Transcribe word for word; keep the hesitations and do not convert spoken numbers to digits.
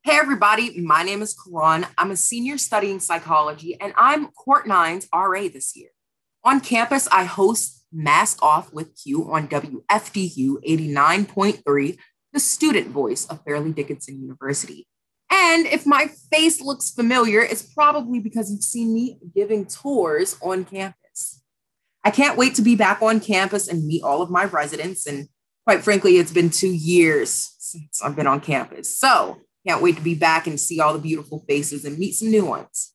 Hey, everybody, my name is Karan. I'm a senior studying psychology, and I'm Court Nine's R A this year. On campus, I host Mask Off with Q on W F D U eighty-nine point three, the student voice of Fairleigh Dickinson University. And if my face looks familiar, it's probably because you've seen me giving tours on campus. I can't wait to be back on campus and meet all of my residents. And quite frankly, it's been two years since I've been on campus. So can't wait to be back and see all the beautiful faces and meet some new ones.